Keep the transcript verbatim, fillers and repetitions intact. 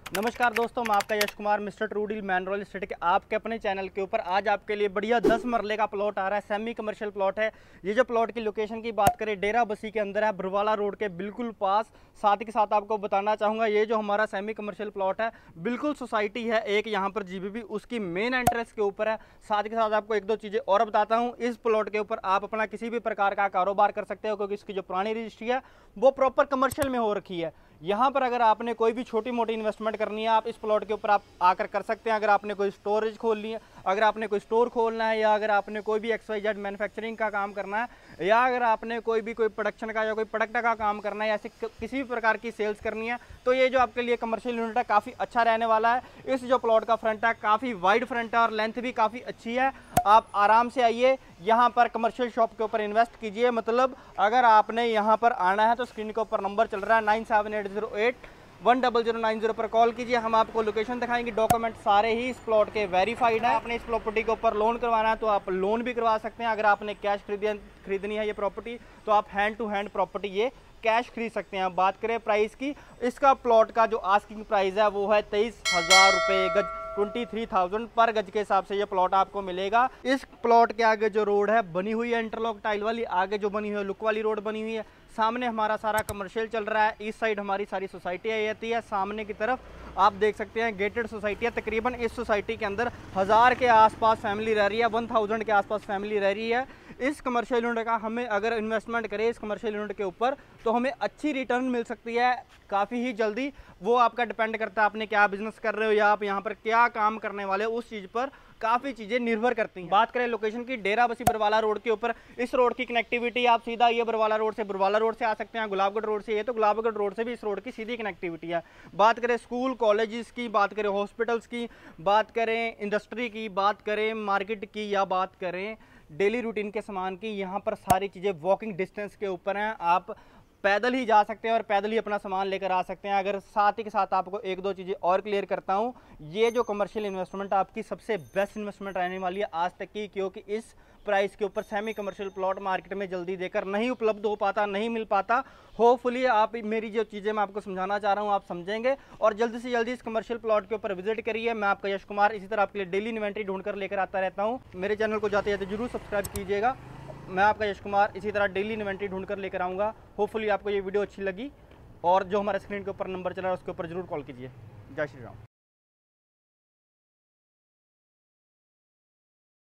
नमस्कार दोस्तों, मैं आपका Yash Kumar mister true deal man royal estate के आपके अपने चैनल के ऊपर आज आपके लिए बढ़िया दस मरले का प्लॉट आ रहा है। सेमी कमर्शियल प्लॉट है। ये जो प्लॉट की लोकेशन की बात करें, डेरा बसी के अंदर है, बरवाला रोड के बिल्कुल पास। साथ ही के साथ आपको बताना चाहूँगा, ये जो हमारा सेमी कमर्शियल प्लॉट है बिल्कुल सोसाइटी है एक यहाँ पर जीबीबी, उसकी मेन एंट्रेंस के ऊपर है। साथ ही के साथ आपको एक दो चीज़ें और बताता हूँ। इस प्लॉट के ऊपर आप अपना किसी भी प्रकार का कारोबार कर सकते हो, क्योंकि इसकी जो पुरानी रजिस्ट्री है वो प्रॉपर कमर्शियल में हो रखी है। यहाँ पर अगर आपने कोई भी छोटी मोटी इन्वेस्टमेंट करनी है, आप इस प्लॉट के ऊपर आप आकर कर सकते हैं। अगर आपने कोई स्टोरेज खोलनी है, अगर आपने कोई स्टोर खोलना है, या अगर आपने कोई भी एक्स वाई जेड मैन्युफैक्चरिंग का काम करना है, या अगर आपने कोई भी कोई प्रोडक्शन का या कोई प्रोडक्ट का काम करना है, ऐसे किसी भी प्रकार की सेल्स करनी है, तो ये जो आपके लिए कमर्शियल यूनिट है काफ़ी अच्छा रहने वाला है। इस जो प्लॉट का फ्रंट है काफ़ी वाइड फ्रंट है और लेंथ भी काफ़ी अच्छी है। आप आराम से आइए, यहाँ पर कमर्शियल शॉप के ऊपर इन्वेस्ट कीजिए। मतलब अगर आपने यहाँ पर आना है तो स्क्रीन के ऊपर नंबर चल रहा है nine seven eight zero eight one double zero nine zero पर कॉल कीजिए। हम आपको लोकेशन दिखाएंगे। डॉक्यूमेंट सारे ही इस प्लॉट के वेरीफाइड है। आपने इस प्रॉपर्टी के ऊपर लोन करवाना है तो आप लोन भी करवा सकते हैं। अगर आपने कैश खरीदी खरीदनी है ये प्रॉपर्टी, तो आप हैंड टू हैंड प्रॉपर्टी ये कैश खरीद सकते हैं। बात करें प्राइस की, इसका प्लॉट का जो आस्किंग प्राइस है वो है तेईस हजार रुपये गज, ट्वेंटी थ्री थाउजेंड पर गज के हिसाब से ये प्लॉट आपको मिलेगा। इस प्लॉट के आगे जो रोड है बनी हुई है इंटरलॉक टाइल वाली, आगे जो बनी हुई है लुक वाली रोड बनी हुई है। सामने हमारा सारा कमर्शियल चल रहा है। इस साइड हमारी सारी सोसाइटी आ जाती है। सामने की तरफ आप देख सकते हैं गेटेड सोसाइटी है। तकरीबन इस सोसाइटी के अंदर हज़ार के आसपास फैमिली रह रही है, वन थाउजेंड के आसपास फैमिली रह रही है। इस कमर्शियल यूनिट का हमें अगर इन्वेस्टमेंट करें इस कमर्शियल यूनिट के ऊपर, तो हमें अच्छी रिटर्न मिल सकती है काफ़ी ही जल्दी। वो आपका डिपेंड करता है आपने क्या बिजनेस कर रहे हो या आप यहाँ पर क्या काम करने वाले हो, उस चीज़ पर काफ़ी चीज़ें निर्भर करती हैं। बात करें लोकेशन की, डेरा बसी बरवाला रोड के ऊपर, इस रोड की कनेक्टिविटी आप सीधा ये बरवाला रोड से बरवाला रोड से आ सकते हैं, गुलाबगढ़ रोड से ये तो गुलाबगढ़ रोड से भी इस रोड की सीधी कनेक्टिविटी है। बात करें स्कूल कॉलेजेस की, बात करें हॉस्पिटल्स की, बात करें इंडस्ट्री की, बात करें मार्केट की, या बात करें डेली रूटीन के सामान की, यहाँ पर सारी चीज़ें वॉकिंग डिस्टेंस के ऊपर हैं। आप पैदल ही जा सकते हैं और पैदल ही अपना सामान लेकर आ सकते हैं। अगर साथ ही के साथ आपको एक दो चीज़ें और क्लियर करता हूँ, ये जो कमर्शियल इन्वेस्टमेंट आपकी सबसे बेस्ट इन्वेस्टमेंट रहने वाली है आज तक की, क्योंकि इस प्राइस के ऊपर सेमी कमर्शियल प्लॉट मार्केट में जल्दी देकर नहीं उपलब्ध हो पाता, नहीं मिल पाता। होपफुली आप मेरी जो चीज़ें मैं आपको समझाना चाह रहा हूँ आप समझेंगे और जल्दी से जल्दी इस कमर्शियल प्लॉट के ऊपर विजिट करिए। मैं आपका यश कुमार इसी तरह आपके लिए डेली इन्वेंट्री ढूंढकर लेकर आता रहता हूँ। मेरे चैनल को जाते जाते जरूर सब्सक्राइब कीजिएगा। मैं आपका यश कुमार इसी तरह डेली इन्वेंट्री ढूंढकर लेकर आऊँगा। होपफुली आपको ये वीडियो अच्छी लगी और जो हमारे स्क्रीन के ऊपर नंबर चला है उसके ऊपर जरूर कॉल कीजिए। जय श्री राम।